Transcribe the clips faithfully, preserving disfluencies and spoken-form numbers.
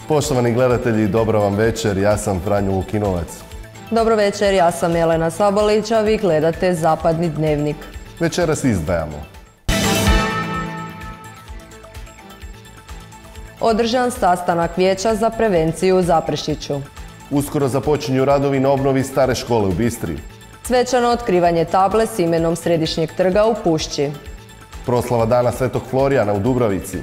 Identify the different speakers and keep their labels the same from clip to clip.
Speaker 1: Poštovani gledatelji, dobro vam večer, ja sam Franjo Lukinovac.
Speaker 2: Dobro večer, ja sam Jelena Sabolić, a vi gledate Zapadni dnevnik.
Speaker 1: Večeras izdvajamo.
Speaker 2: Održan sastanak Vijeća za prevenciju u Zaprešiću.
Speaker 1: Uskoro započinju radovi na obnovi stare škole u Bistri.
Speaker 2: Svečano otkrivanje table s imenom Središnjeg trga u Pušći.
Speaker 1: Proslava Dana Svetog Florijana u Dubravici.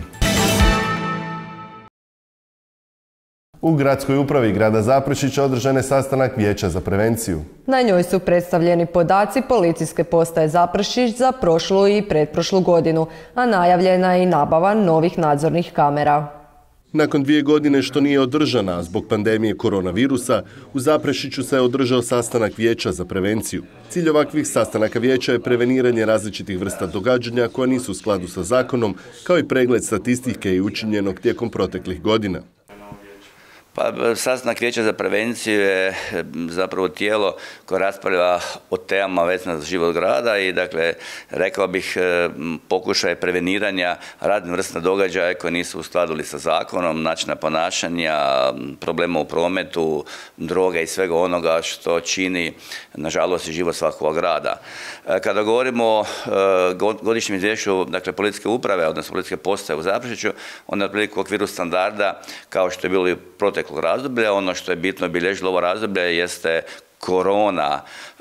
Speaker 1: U gradskoj upravi grada Zaprešića održan je sastanak Vijeća za prevenciju.
Speaker 2: Na njoj su predstavljeni podaci policijske postaje Zaprešić za prošlu i pretprošlu godinu, a najavljena je i nabava novih nadzornih kamera.
Speaker 1: Nakon dvije godine što nije održana zbog pandemije koronavirusa, u Zaprešiću se je održao sastanak Vijeća za prevenciju. Cilj ovakvih sastanaka vijeća je preveniranje različitih vrsta događanja koja nisu u skladu sa zakonom, kao i pregled statistike i učinjenog tijekom proteklih godina.
Speaker 3: Pa, sastanak Vijeća za prevenciju je zapravo tijelo koje raspravlja o temama vezano za život grada i, dakle, rekao bih, pokušaj preveniranja raznih vrsta događaja koji nisu u skladu sa zakonom, načina ponašanja, problema u prometu, droge i svega onoga što čini, nažalost, i život svakog grada. Kada govorimo o godišnjem izvješću, dakle, policijske uprave, odnosno policijske postaje u Zaprešiću, onda je otprilike u okviru standarda, kao što je bilo i proteklog razdoblja. Ono što je bitno obilježilo ovo razdoblje jeste korona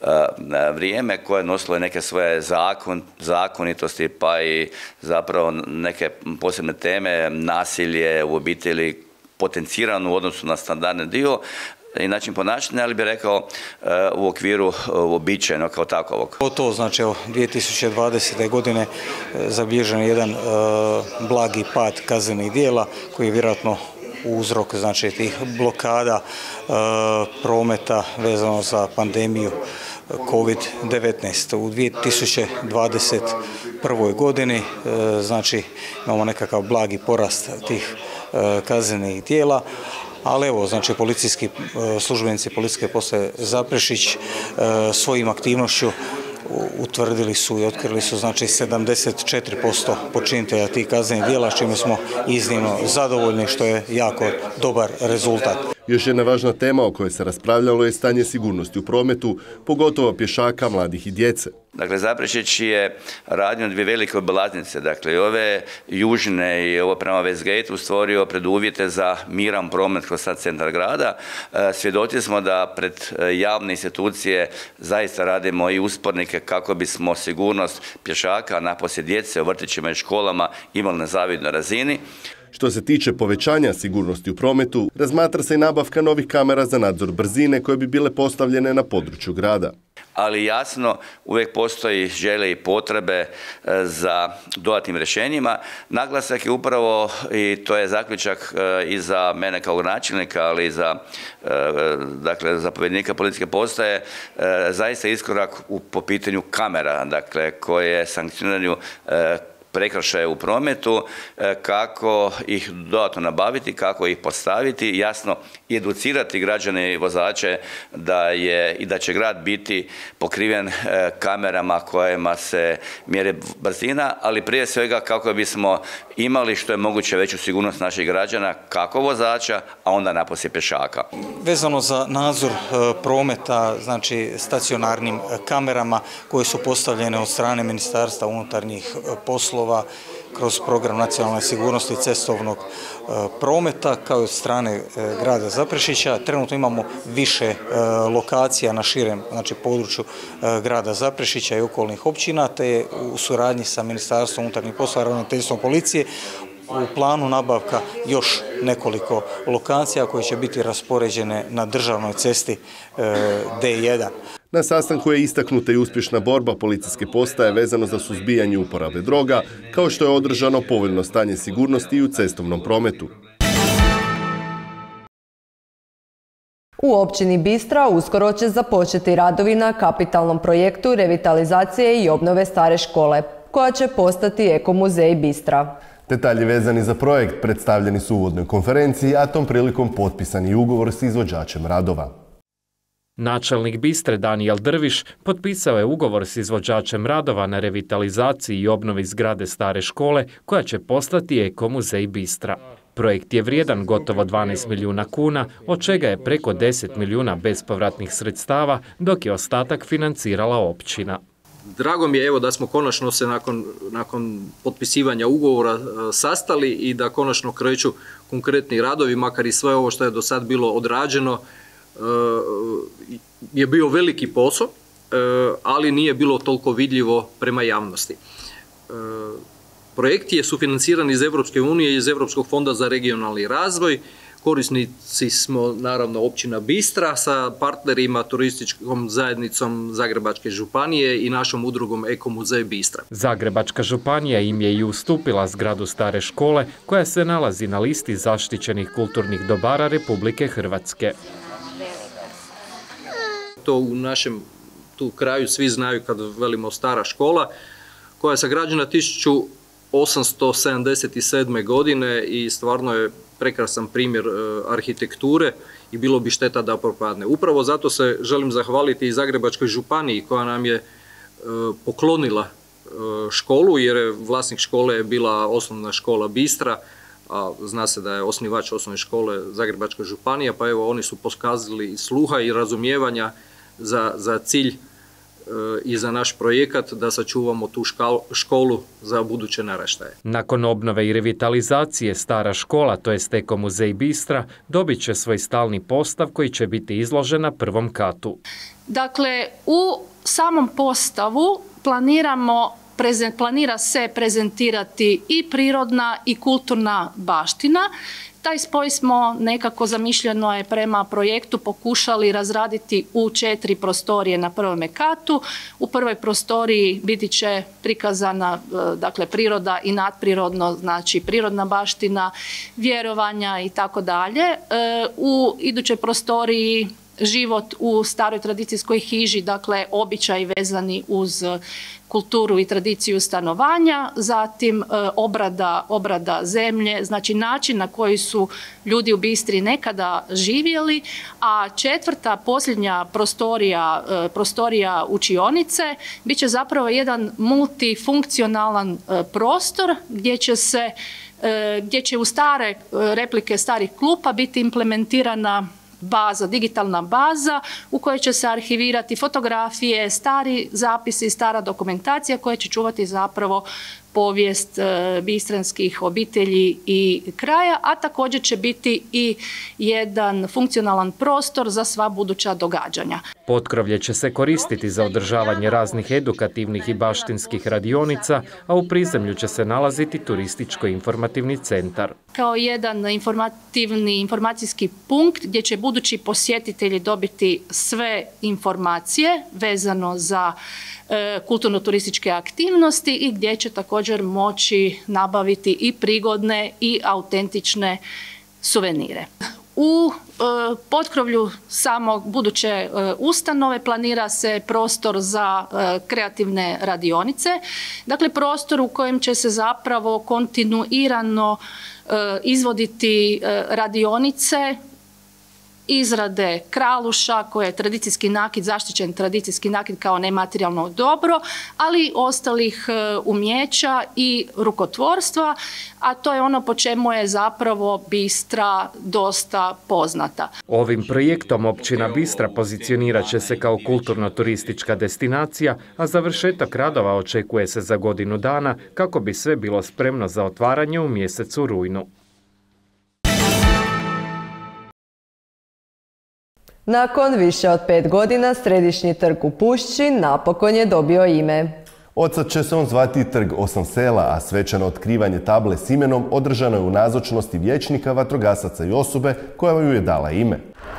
Speaker 3: vrijeme koje je nosilo neke svoje zakon, zakonitosti, pa i zapravo neke posebne teme, nasilje u obitelji potencirano u odnosu na standardni dio i način ponašanja, ali bih rekao u okviru uobičajenog kao takovog.
Speaker 4: To znači evo dvije tisuće dvadesete. godine zabilježen je jedan blagi pad kaznenih djela koji je vjerojatno uzrok, znači, tih blokada e, prometa vezano za pandemiju kovid devetnaest. U dvije tisuće dvadeset prvoj. godini e, znači imamo nekakav blagi porast tih e, kaznenih djela, ali evo, znači, policijski e, službenici policijske postaje Zaprešić e, svojim aktivnošću utvrdili su i otkrili su, znači, sedamdeset četiri posto počinitelja tih kaznenih djela, s čime smo iznimno zadovoljni, što je jako dobar rezultat.
Speaker 1: Još jedna važna tema o kojoj se raspravljalo je stanje sigurnosti u prometu, pogotovo pješaka, mladih i djece.
Speaker 3: Dakle, Zaprešić je radio dvije velike obilaznice, dakle, i ove južne i ovo prema Westgateu stvorio preduvjete za miran promet kroz sad centar grada. Svjedoci smo da pred javne institucije zaista radimo i uspornike kako bismo sigurnost pješaka, naposlije djece u vrtićima i školama imali na zavidnoj razini.
Speaker 1: Što se tiče povećanja sigurnosti u prometu, razmatra se i nabavka novih kamera za nadzor brzine koje bi bile postavljene na području grada.
Speaker 3: Ali jasno, uvijek postoji želje i potrebe za dodatnim rješenjima. Naglasak je upravo, i to je zaključak i za mene kao načelnika, ali i za, dakle, zapovjednika policijske postaje, zaista iskorak u, po pitanju kamera, dakle, koje sankcioniraju prekršaje u prometu, kako ih dodatno nabaviti, kako ih postaviti, jasno i educirati građane i vozače da je i da će grad biti pokriven kamerama kojima se mjeri brzina, ali prije svega kako bismo imali što je moguće veću sigurnost naših građana, kako vozača, a onda naposlije pješaka.
Speaker 4: Vezano za nadzor prometa, znači stacionarnim kamerama koje su postavljene od strane Ministarstva unutarnjih poslova kroz program nacionalne sigurnosti cestovnog prometa, kao i od strane grada Zaprešića. Trenutno imamo više lokacija na širem, znači, području grada Zaprešića i okolnih općina, te je u suradnji sa Ministarstvom unutarnjih poslova, ravnateljstvom policije u planu nabavka još nekoliko lokacija koje će biti raspoređene na državnoj cesti D jedan.
Speaker 1: Na sastanku je istaknuta i uspješna borba policijske postaje vezano za suzbijanje uporabe droga, kao što je održano povoljno stanje sigurnosti i u cestovnom prometu.
Speaker 2: U općini Bistra uskoro će započeti radovi na kapitalnom projektu revitalizacije i obnove stare škole, koja će postati Ekomuzej Bistra.
Speaker 1: Detalji vezani za projekt predstavljeni su u uvodnoj konferenciji, a tom prilikom potpisan je ugovor s izvođačem radova.
Speaker 5: Načelnik Bistre Danijel Drviš potpisao je ugovor s izvođačem radova na revitalizaciji i obnovi zgrade stare škole koja će postati Eko-muzej Bistra. Projekt je vrijedan gotovo dvanaest milijuna kuna, od čega je preko deset milijuna bespovratnih sredstava, dok je ostatak financirala općina.
Speaker 6: Drago mi je evo da smo konačno se nakon, nakon potpisivanja ugovora sastali i da konačno kreću konkretni radovi, makar i sve ovo što je do sad bilo odrađeno je bio veliki posao, ali nije bilo toliko vidljivo prema javnosti. Projekt je sufinanciran iz Europske unije i iz Europskog fonda za regionalni razvoj. Korisnici smo naravno općina Bistra sa partnerima turističkom zajednicom Zagrebačke županije i našom udrugom Eko-muzej Bistra.
Speaker 5: Zagrebačka županija im je i ustupila zgradu stare škole koja se nalazi na listi zaštićenih kulturnih dobara Republike Hrvatske.
Speaker 6: To u našem tu kraju svi znaju kad velimo stara škola, koja je sagrađena tisuću osamsto sedamdeset sedme. godine i stvarno je prekrasan primjer arhitekture i bilo bi šteta da propadne. Upravo zato se želim zahvaliti i Zagrebačkoj županiji koja nam je poklonila školu, jer je vlasnik škole je bila osnovna škola Bistra, a zna se da je osnivač osnovne škole Zagrebačka županija, pa evo oni su pokazali sluha i razumijevanja za, za cilj e, i za naš projekat da sačuvamo tu škal, školu za buduće naraštaje.
Speaker 5: Nakon obnove i revitalizacije stara škola, to jest Eko-muzej Bistra, dobit će svoj stalni postav koji će biti izložen na prvom katu.
Speaker 7: Dakle, u samom postavu planiramo planira se prezentirati i prirodna i kulturna baština. Taj spoj smo nekako zamišljeno je prema projektu pokušali razraditi u četiri prostorije na prvome katu. U prvoj prostoriji biti će prikazana dakle, priroda i nadprirodno, znači prirodna baština, vjerovanja i tako dalje. U idućoj prostoriji život u staroj tradicijskoj hiži, dakle običaji vezani uz kulturu i tradiciju stanovanja, zatim obrada, obrada zemlje, znači način na koji su ljudi u Bistri nekada živjeli, a četvrta, posljednja prostorija, prostorija učionice, bit će zapravo jedan multifunkcionalan prostor gdje će se, gdje će u stare replike starih klupa biti implementirana baza, digitalna baza u kojoj će se arhivirati fotografije, stari zapisi, stara dokumentacija koja će čuvati zapravo povijest bistranskih obitelji i kraja, a također će biti i jedan funkcionalan prostor za sva buduća događanja.
Speaker 5: Potkrovlje će se koristiti za održavanje raznih edukativnih i baštinskih radionica, a u prizemlju će se nalaziti turističko-informativni centar.
Speaker 7: Kao jedan informativni informacijski punkt gdje će budući posjetitelji dobiti sve informacije vezano za e, kulturno-turističke aktivnosti i gdje će također moći nabaviti i prigodne i autentične suvenire. U e, potkrovlju samog buduće e, ustanove planira se prostor za e, kreativne radionice, dakle prostor u kojem će se zapravo kontinuirano e, izvoditi e, radionice izrade kraluša, koje je tradicijski nakit, zaštićen tradicijski nakit kao nematerijalno dobro, ali i ostalih umjeća i rukotvorstva, a to je ono po čemu je zapravo Bistra dosta poznata.
Speaker 5: Ovim projektom općina Bistra pozicionirat će se kao kulturno-turistička destinacija, a završetak radova očekuje se za godinu dana kako bi sve bilo spremno za otvaranje u mjesecu rujnu.
Speaker 2: Nakon više od pet godina Središnji trg u Pušći napokon je dobio ime.
Speaker 1: Odsad će se on zvati Trg osam sela, a svečano otkrivanje table s imenom održano je u nazočnosti vijećnika, vatrogasaca i osobe koja ju je dala ime.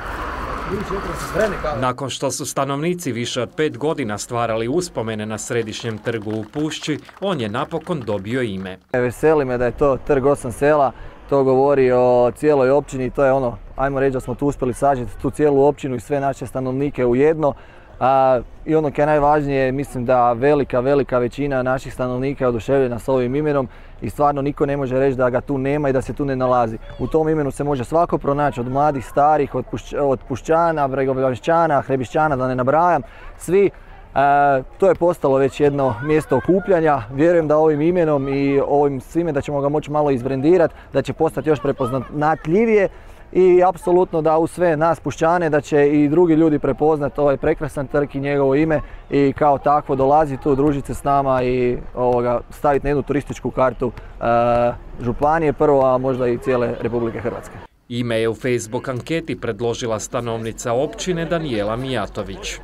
Speaker 5: Nakon što su stanovnici više od pet godina stvarali uspomene na Središnjem trgu u Pušći, on je napokon dobio ime.
Speaker 8: Veseli me da je to Trg osam sela. To govori o cijeloj općini, to je ono, ajmo reći da smo tu uspjeli sažeti tu cijelu općinu i sve naše stanovnike u jedno. A, I ono kaj je najvažnije, mislim da velika, velika većina naših stanovnika je oduševljena s ovim imenom i stvarno niko ne može reći da ga tu nema i da se tu ne nalazi. U tom imenu se može svako pronaći, od mladih, starih, od, pušć, od Pušćana, Bregovišćana, Hrebišćana, da ne nabrajam, svi. E, to je postalo već jedno mjesto okupljanja. Vjerujem da ovim imenom i ovim svime da ćemo ga moći malo izbrendirati, da će postati još prepoznatljivije i apsolutno da u sve nas Pušćane da će i drugi ljudi prepoznati ovaj prekrasan trg i njegovo ime i kao takvo dolazi tu, družiti se s nama i ovoga, staviti na jednu turističku kartu e, županije prvo, a možda i cijele Republike Hrvatske.
Speaker 5: Ime je u Facebook anketi predložila stanovnica općine Danijela Mijatović.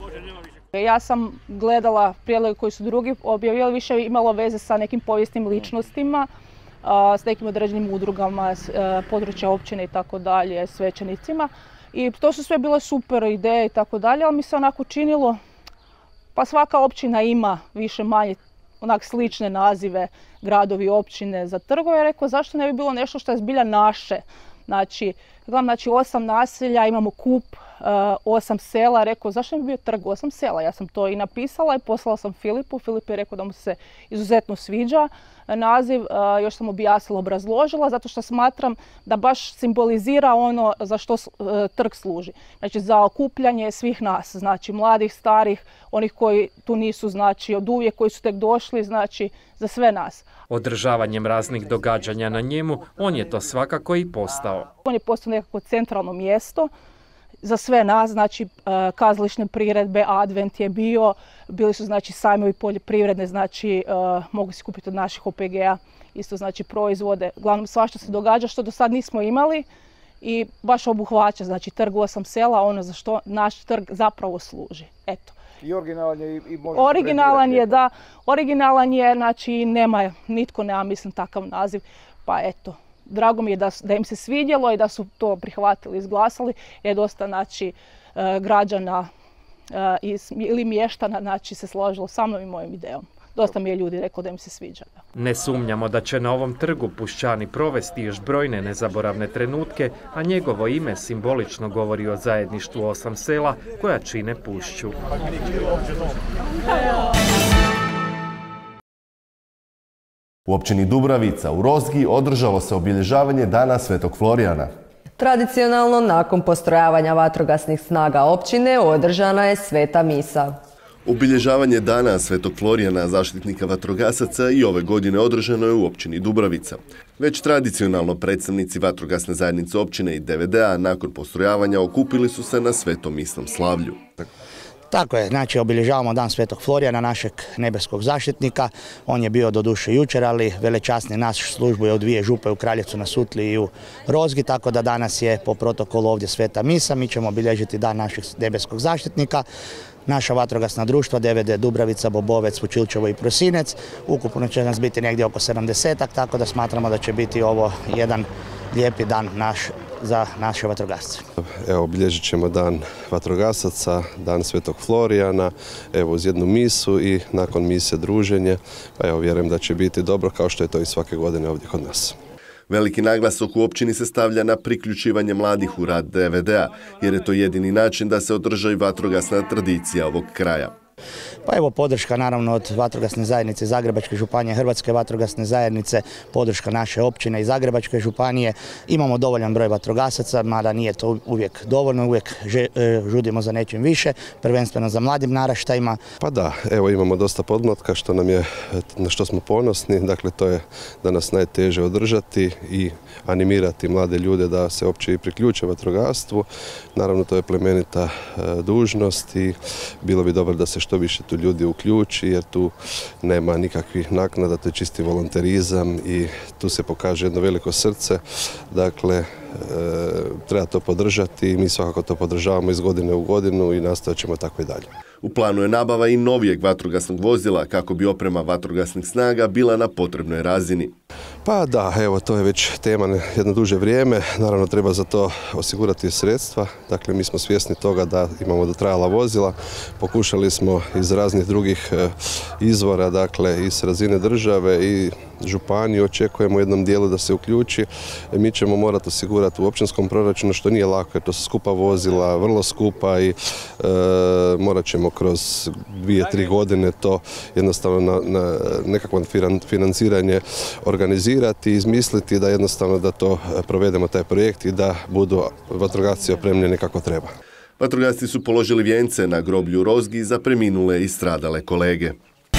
Speaker 9: Ja sam gledala prijedloge koji su drugi objavili, više imalo veze sa nekim povijesnim ličnostima, s nekim određenim udrugama, područja općine i tako dalje, svećenicima. I to su sve bile super ideje i tako dalje, ali mi se onako činilo, pa svaka općina ima više manje onak slične nazive, gradovi, općine za trgove. Ja rekao zašto ne bi bilo nešto što je zbilja naše. Znači, gledam, znači osam naselja, imamo kup, osam sela, rekao zašto ne bi bio trg osam sela. Ja sam to i napisala i poslala sam Filipu. Filip je rekao da mu se izuzetno sviđa naziv, još sam objasnila, obrazložila, zato što smatram da baš simbolizira ono za što trg služi. Znači za okupljanje svih nas, znači mladih, starih, onih koji tu nisu, znači od uvijek, koji su tek došli, znači za sve nas.
Speaker 5: Održavanjem raznih događanja na njemu, on je to svakako i postao.
Speaker 9: On je postao nekako centralno mjesto za sve nas, znači kazališne priredbe, advent je bio, bili su znači sajmovi poljoprivredne, znači mogu se kupiti od naših O P G-a, isto znači proizvode. Uglavnom svašta se događa što do sad nismo imali i baš obuhvaća, znači trg osam sela, ono za što naš trg zapravo služi. Eto.
Speaker 10: I originalan je i može
Speaker 9: Originalan je, da. Originalan je, znači nema, nitko nema, mislim, takav naziv, pa eto. Drago mi je da, da im se svidjelo i da su to prihvatili, izglasali, jer je dosta znači, građana ili mještana znači, se složilo sa mnom i mojom idejom. Dosta mi je ljudi rekao da im se sviđa.
Speaker 5: Ne sumnjamo da će na ovom trgu Pušćani provesti još brojne nezaboravne trenutke, a njegovo ime simbolično govori o zajedništvu osam sela koja čine Pušću.
Speaker 1: U općini Dubravica u Rozgi održalo se obilježavanje Dana Svetog Florijana.
Speaker 2: Tradicionalno, nakon postrojavanja vatrogasnih snaga općine, održana je sveta misa.
Speaker 1: Obilježavanje Dana Svetog Florijana, zaštitnika vatrogasaca, i ove godine održano je u općini Dubravica. Već tradicionalno predstavnici vatrogasne zajednice općine i D V D-a nakon postrojavanja okupili su se na svetom misnom slavlju.
Speaker 11: Tako je, znači obilježavamo Dan Svetog Florijana, našeg nebeskog zaštitnika. On je bio doduše jučer, ali velečasni naš službu je u dvije župe, u Kraljevcu na Sutli i u Rozgi, tako da danas je po protokolu ovdje sveta misa. Mi ćemo obilježiti Dan našeg nebeskog zaštitnika. Naša vatrogasna društva, D V D Dubravica, Bobovec, Vučilčevo i Prosinec. Ukupno će nas biti negdje oko sedamdesetak, tako da smatramo da će biti ovo jedan lijepi dan naš za naše vatrogasce.
Speaker 12: Evo, obilježit ćemo Dan vatrogasaca, Dan Svetog Florijana, evo uz jednu misu i nakon mise druženje. Pa evo, vjerujem da će biti dobro kao što je to i svake godine ovdje kod nas.
Speaker 1: Veliki naglasak u općini se stavlja na priključivanje mladih u rad D V D-a, jer je to jedini način da se održi vatrogasna tradicija ovog kraja.
Speaker 11: Pa evo podrška naravno od vatrogasne zajednice Zagrebačke županije, Hrvatske vatrogasne zajednice, podrška naše općine i Zagrebačke županije. Imamo dovoljan broj vatrogasaca, mada nije to uvijek dovoljno, uvijek žudimo za nečim više, prvenstveno za mladim naraštajima.
Speaker 12: Pa da, evo imamo dosta podmlatka što nam je, na što smo ponosni, dakle to je danas najteže održati i animirati mlade ljude da se uopće i priključe vatrogasstvu. Naravno to je plemenita dužnost i bilo bi dobro da se što više tu ljudi uključi, jer tu nema nikakvih naknada, to je čisti volonterizam i tu se pokaže jedno veliko srce. Dakle, e, treba to podržati i mi svakako to podržavamo iz godine u godinu i nastojat ćemo tako i dalje.
Speaker 1: U planu je nabava i novijeg vatrogasnog vozila kako bi oprema vatrogasnih snaga bila na potrebnoj razini.
Speaker 12: Pa da, evo to je već tema jedno duže vrijeme, naravno treba za to osigurati sredstva, dakle mi smo svjesni toga da imamo dotrajala vozila, pokušali smo iz raznih drugih izvora, dakle i s razine države i županiju, očekujemo u jednom dijelu da se uključi, mi ćemo morati osigurati u općinskom proračunu što nije lako jer to su skupa vozila, vrlo skupa i e, morat ćemo kroz dvije, tri godine to jednostavno na, na nekakvo financiranje organizirati, izmisliti da jednostavno da to provedemo taj projekt i da budu vatrogasci opremljeni kako treba.
Speaker 1: Vatrogasci su položili vijence na groblju u Rozgi za preminule i stradale kolege.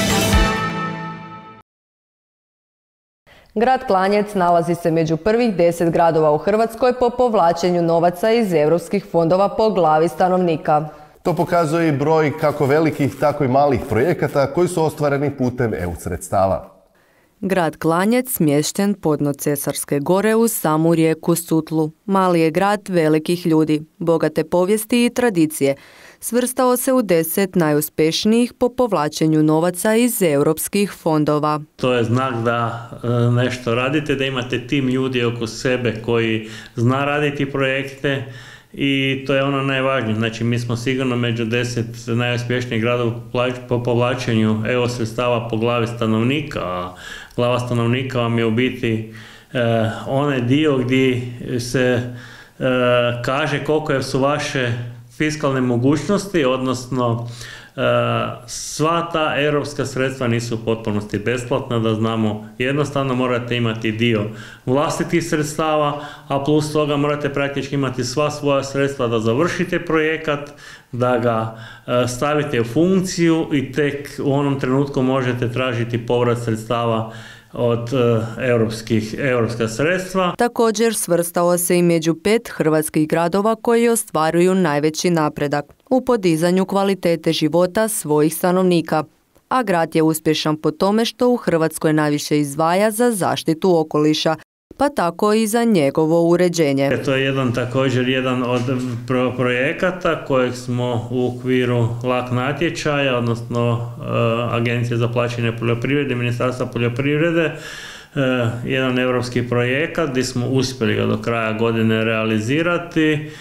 Speaker 2: Grad Klanjec nalazi se među prvih deset gradova u Hrvatskoj po povlačenju novaca iz europskih fondova po glavi stanovnika.
Speaker 1: To pokazuje i broj kako velikih, tako i malih projekata koji su ostvareni putem E U sredstava.
Speaker 2: Grad Klanjec smješten podno Cesarske gore uz samu rijeku Sutlu. Mali je grad velikih ljudi, bogate povijesti i tradicije. Svrstao se u deset najuspješnijih po povlačenju novaca iz europskih fondova.
Speaker 13: To je znak da nešto radite, da imate tim ljudi oko sebe koji zna raditi projekte i to je ono najvažnije. Znači mi smo sigurno među deset najuspješnijih gradova po povlačenju E U sredstava po glavi stanovnika, a glava stanovnika vam je u biti eh, onaj dio gdje se eh, kaže koliko su vaše fiskalne mogućnosti, odnosno e, sva ta europska sredstva nisu u potpunosti besplatna, da znamo jednostavno morate imati dio vlastitih sredstava, a plus toga morate praktički imati sva svoja sredstva da završite projekat, da ga e, stavite u funkciju i tek u onom trenutku možete tražiti povrat sredstava od uh, europskih, europska sredstva.
Speaker 2: Također svrstao se i među pet hrvatskih gradova koji ostvaruju najveći napredak u podizanju kvalitete života svojih stanovnika. A grad je uspješan po tome što u Hrvatskoj najviše izdvaja za zaštitu okoliša, pa tako i za njegovo uređenje.
Speaker 13: To je jedan također jedan od pro- projekata kojeg smo u okviru lak natječaja, odnosno uh, Agencije za plaćanje poljoprivrede, Ministarstva poljoprivrede, uh, jedan europski projekat gdje smo uspjeli ga do kraja godine realizirati.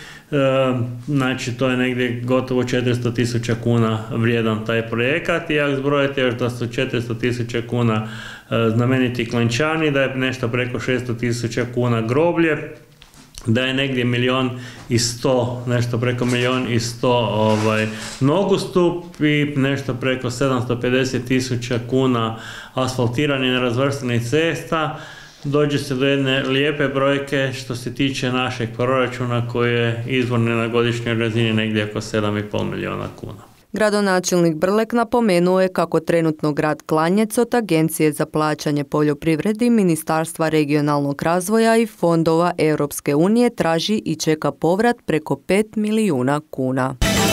Speaker 13: Znači to je negdje gotovo četiristo tisuća kuna vrijedan taj projekat i ako zbrojite još da su četiristo tisuća kuna znameniti Klanjčani, da je nešto preko šesto tisuća kuna groblje, da je negdje milijon i sto, nešto preko milijon i sto ovaj, nogostup i nešto preko sedamsto pedeset tisuća kuna asfaltiranje nerazvrstanih cesta. Dođe se do jedne lijepe brojke što se tiče našeg proračuna koji je izvorni na godišnjoj razini negdje oko sedam i pol milijuna kuna.
Speaker 2: Gradonačelnik Brlek napomenuo je kako trenutno grad Klanjec od Agencije za plaćanje poljoprivredi, Ministarstva regionalnog razvoja i fondova Europske unije traži i čeka povrat preko pet milijuna kuna.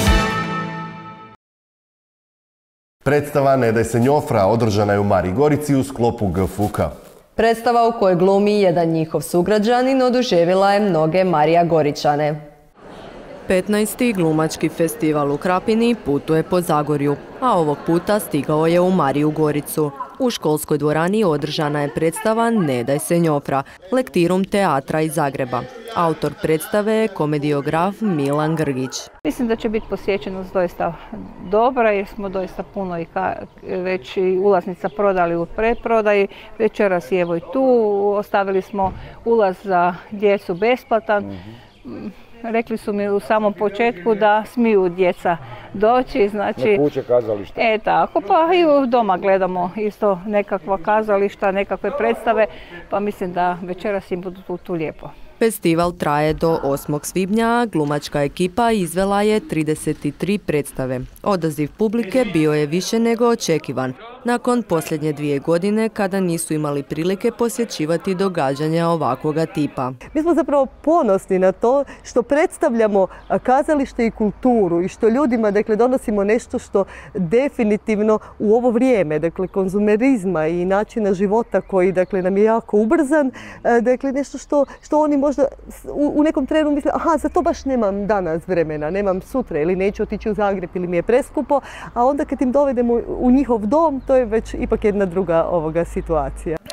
Speaker 1: Predstava Ne daj se njofra održana je u Mariji Gorici u sklopu G F U K-a.
Speaker 2: Predstava u kojoj glumi jedan njihov sugrađanin oduševila je mnoge Marija Goričane. petnaesti. glumački festival u Krapini putuje po Zagorju, a ovog puta stigao je u Mariju Goricu. U školskoj dvorani održana je predstava Ne daj se njofra, lektirum teatra iz Zagreba. Autor predstave je komediograf Milan Grgić.
Speaker 9: Mislim da će biti posjećenost doista dobra jer smo doista puno i ka, već i ulaznica prodali u preprodaji. Večeras je evo i tu, ostavili smo ulaz za djecu besplatan. Mm-hmm. Rekli su mi u samom početku da smiju djeca doći, znači...
Speaker 10: Na kuće kazališta.
Speaker 9: E tako, pa i doma gledamo isto nekakva kazališta, nekakve predstave, pa mislim da večeras im budu tu, tu lijepo.
Speaker 2: Festival traje do osmog svibnja, a glumačka ekipa izvela je trideset tri predstave. Odaziv publike bio je više nego očekivan, nakon posljednje dvije godine kada nisu imali prilike posjećivati događanja ovakvoga tipa.
Speaker 14: Mi smo zapravo ponosni na to što predstavljamo kazalište i kulturu i što ljudima dakle, donosimo nešto što definitivno u ovo vrijeme, dakle konzumerizma i načina života koji dakle, nam je jako ubrzan, dakle nešto što, što oni možda u, u nekom trenu misle, aha, za to baš nemam danas vremena, nemam sutra ili neću otići u Zagreb ili mi je preskupo, a onda kad im dovedemo u njihov dom, to je već ipak jedna druga ovoga situacija.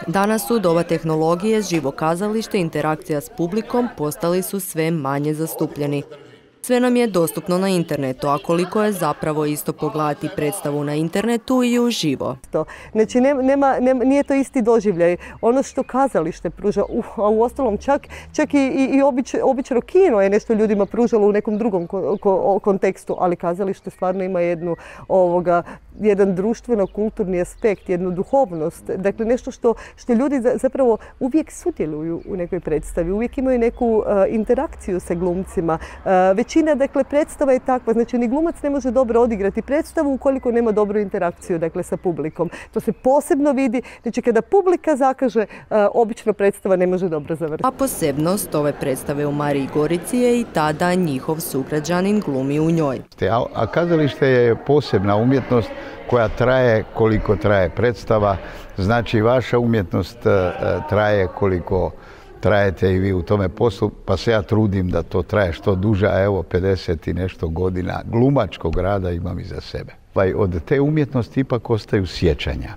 Speaker 2: Danas u doba tehnologije, živo kazalište, interakcija s publikom postali su sve manje zastupljeni. Sve nam je dostupno na internetu, a koliko je zapravo isto pogledati predstavu na internetu i uživo.
Speaker 14: Znači, nema, nema, nije to isti doživljaj. Ono što kazalište pruža, uh, a u ostalom čak, čak i, i, i obič, obično kino je nešto ljudima pružalo u nekom drugom ko, ko, kontekstu, ali kazalište stvarno ima jednu, ovoga, jedan društveno-kulturni aspekt, jednu duhovnost. Dakle, nešto što, što ljudi zapravo uvijek sudjeluju u nekoj predstavi, uvijek imaju neku uh, interakciju sa glumcima. Uh, većina, dakle, predstava je takva, znači ni glumac ne može dobro odigrati predstavu ukoliko nema dobru interakciju, dakle, sa publikom. To se posebno vidi, znači kada publika zakaže, uh, obično predstava ne može dobro završiti.
Speaker 2: A posebnost ove predstave u Mariji Gorici je i tada njihov sugrađanin glumi u njoj.
Speaker 15: A, a kazalište je posebna umjetnost koja traje koliko traje predstava, znači vaša umjetnost traje koliko trajete i vi u tome poslu, pa se ja trudim da to traje što duže, a evo pedeset i nešto godina glumačkog rada imam iza sebe. Od te umjetnosti ipak ostaju sjećanja.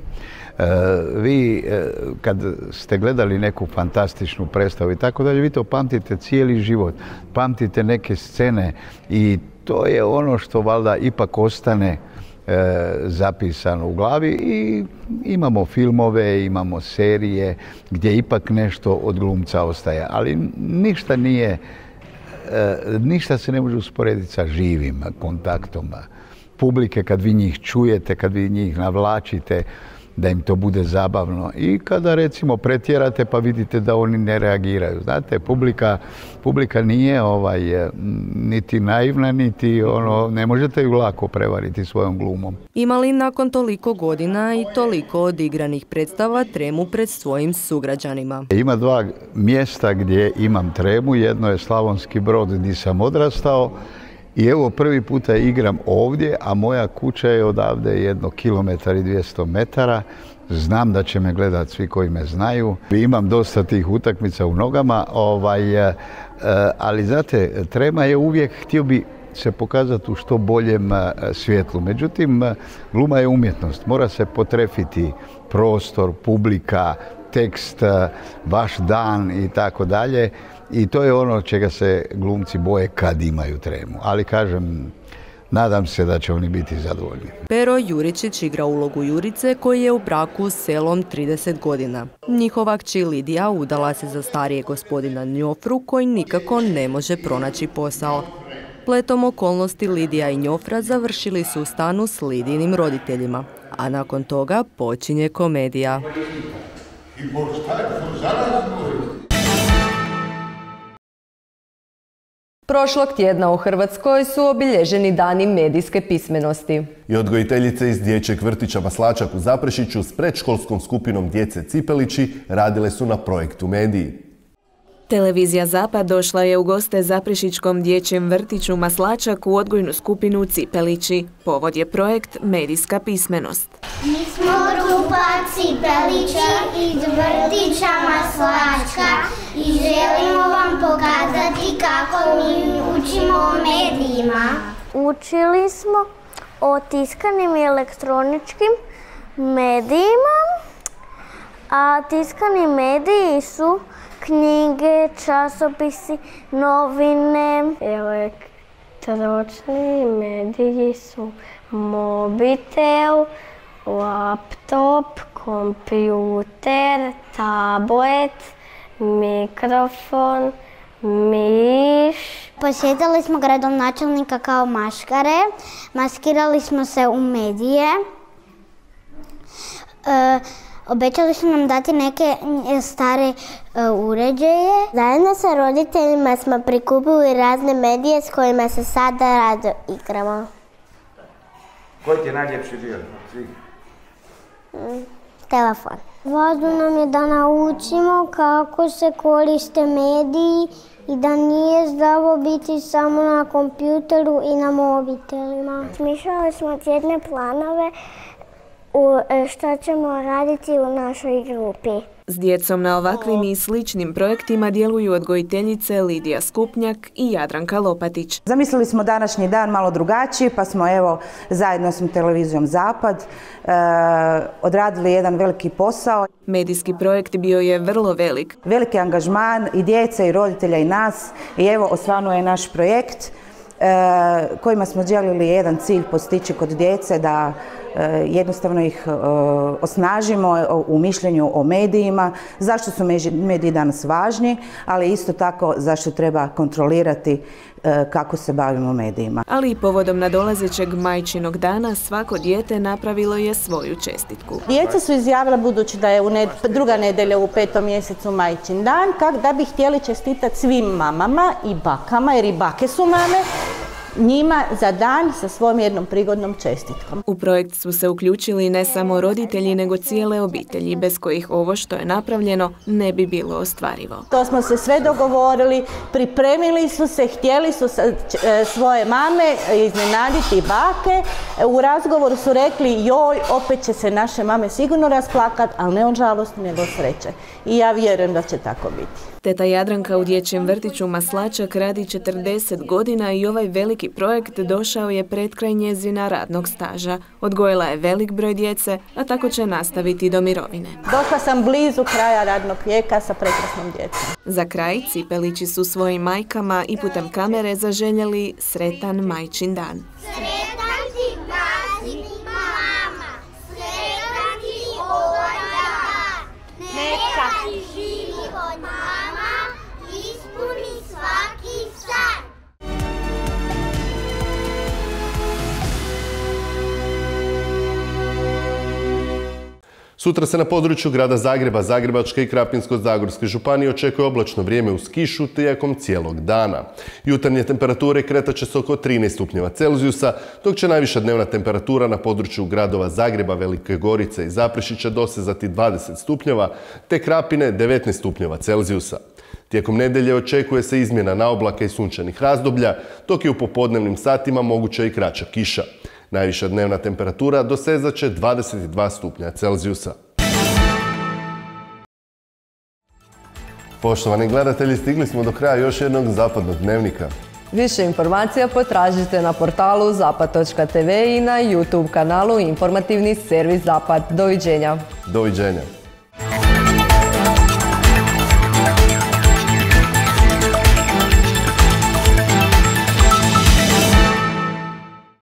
Speaker 15: Vi kad ste gledali neku fantastičnu predstavu i tako dalje, vi to pamtite cijeli život, pamtite neke scene i to je ono što valjda ipak ostane zapisano u glavi i imamo filmove, imamo serije gdje ipak nešto od glumca ostaje, ali ništa nije, ništa se ne može usporediti sa živim kontaktom publike kad vi njih čujete, kad vi njih navlačite, da im to bude zabavno i kada recimo pretjerate pa vidite da oni ne reagiraju. Znate, publika, publika nije ovaj, niti naivna, niti ono, ne možete ju lako prevariti svojom glumom.
Speaker 2: Ima li nakon toliko godina i toliko odigranih predstava tremu pred svojim sugrađanima?
Speaker 15: Ima dva mjesta gdje imam tremu, jedno je Slavonski Brod gdje sam odrastao. I evo prvi puta igram ovdje, a moja kuća je odavde jedno kilometar i dvjesto metara. Znam da će me gledati svi koji me znaju. Imam dosta tih utakmica u nogama, ovaj, ali znate, trema je uvijek, htio bi se pokazati u što boljem svjetlu. Međutim, gluma je umjetnost, mora se potrefiti prostor, publika, tekst, vaš dan i tako dalje. I to je ono čega se glumci boje kad imaju tremu. Ali kažem, nadam se da će oni biti zadovoljni.
Speaker 2: Pero Juričić igra ulogu Jurice koji je u braku s selom trideset godina. Njihova kći Lidija udala se za starije gospodina Njofru koji nikako ne može pronaći posao. Pletom okolnosti Lidija i Njofra završili su u stanu s Lidijinim roditeljima. A nakon toga počinje komedija. Prošlog tjedna u Hrvatskoj su obilježeni dani medijske pismenosti.
Speaker 1: I odgojiteljice iz dječjeg vrtića Maslačak u Zaprešiću s predškolskom skupinom djece Cipelići radile su na projektu Mediji.
Speaker 16: Televizija Zapad došla je u goste Zaprešićkom dječjem vrtiću Maslačak u odgojnu skupinu Cipelići. Povod je projekt Medijska pismenost.
Speaker 17: Mi smo grupa Cipelići iz vrtića Maslačka i želimo vam pokazati kako mi učimo o medijima.
Speaker 18: Učili smo o tiskanim i elektroničkim medijima, a tiskani mediji su knjige, časopisi, novine. Elektronični mediji su mobitel, laptop, kompjuter, tablet, mikrofon, miš.
Speaker 17: Posjetili smo gradonačelnika kao maškare, maskirali smo se u medije. E, Obećali su nam dati neke stare uh, uređaje.
Speaker 18: Zajedno sa roditeljima smo prikupili razne medije s kojima se sada rado igramo.
Speaker 10: Koji ti je najljepši bio od svih?
Speaker 18: Mm, telefon. Važno nam je da naučimo kako se koriste mediji i da nije zdravo biti samo na kompjuteru i na mobitelima. Smišljali smo tjedne planove što ćemo raditi u našoj grupi.
Speaker 16: S djecom na ovakvim i sličnim projektima djeluju odgojiteljice Lidija Skupnjak i Jadranka Lopatić.
Speaker 19: Zamislili smo današnji dan malo drugačiji, pa smo evo zajedno s televizijom Zapad e, odradili jedan veliki posao.
Speaker 16: Medijski projekt bio je vrlo velik.
Speaker 19: Veliki angažman i djece i roditelja i nas i evo osvanuo je naš projekt e, kojima smo željeli jedan cilj postići kod djece da jednostavno ih osnažimo u mišljenju o medijima, zašto su mediji danas važni, ali isto tako zašto treba kontrolirati kako se bavimo medijima.
Speaker 16: Ali i povodom nadolazećeg majčinog dana svako dijete napravilo je svoju čestitku.
Speaker 20: Djeca su izjavila, budući da je u ned... druga nedelja u petom mjesecu majčin dan, kak da bi htjeli čestitati svim mamama i bakama, jer i bake su mame, njima za dan sa svojom jednom prigodnom čestitkom.
Speaker 16: U projekt su se uključili ne samo roditelji, nego cijele obitelji, bez kojih ovo što je napravljeno ne bi bilo ostvarivo.
Speaker 20: To smo se sve dogovorili, pripremili su se, htjeli su svoje mame iznenaditi bake. U razgovoru su rekli, joj, opet će se naše mame sigurno rasplakat, ali ne od žalosti, nego od sreće. I ja vjerujem da će tako biti.
Speaker 16: Teta Jadranka u dječjem vrtiću Maslačak radi četrdeset godina i ovaj veliki projekt došao je pred kraj njezina radnog staža. Odgojila je velik broj djece, a tako će nastaviti do mirovine.
Speaker 20: Došla sam blizu kraja radnog vijeka sa prekrasnom djecom.
Speaker 16: Za kraj Cipelići su svojim majkama i putem kamere zaželjeli sretan majčin dan.
Speaker 18: Sretan ti masi mama, sretan ti ovaj dan, neka ti život mama ispuni svaki san.
Speaker 1: Sutra se na području grada Zagreba, Zagrebačke i Krapinsko-zagorske županije očekuje oblačno vrijeme uz kišu tijekom cijelog dana. Jutarnje temperature kretat će se oko trinaest stupnjeva Celzijusa, dok će najviša dnevna temperatura na području gradova Zagreba, Velike Gorice i Zaprešića dosezati dvadeset stupnjeva, te Krapine devetnaest stupnjeva Celzijusa. Tijekom nedelje očekuje se izmjena na oblake i sunčanih razdoblja, dok je u popodnevnim satima moguća i kraća kiša. Najviša dnevna temperatura dosezat će dvadeset dva stupnja Celzijusa. Poštovani gledatelji, stigli smo do kraja još jednog Zapadnog dnevnika.
Speaker 2: Više informacija potražite na portalu zapad točka te ve i na YouTube kanalu Informativni servis Zapad. Doviđenja.
Speaker 1: Doviđenja.